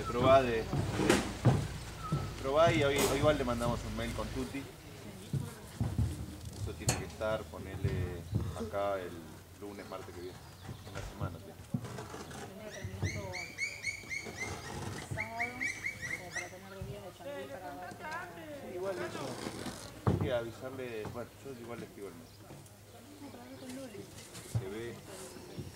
Probá y hoy igual le mandamos un mail con Tuti. Eso tiene que estar, ponele acá el lunes, martes que viene. Una semana tiene. Tenía permiso sábado, como para tener 2 días de changüí para ver Sí, cómo igual funciona. eso. Hay que avisarle. Bueno, yo igual le escribo el mail. No, para ver con Luli. Si se ve.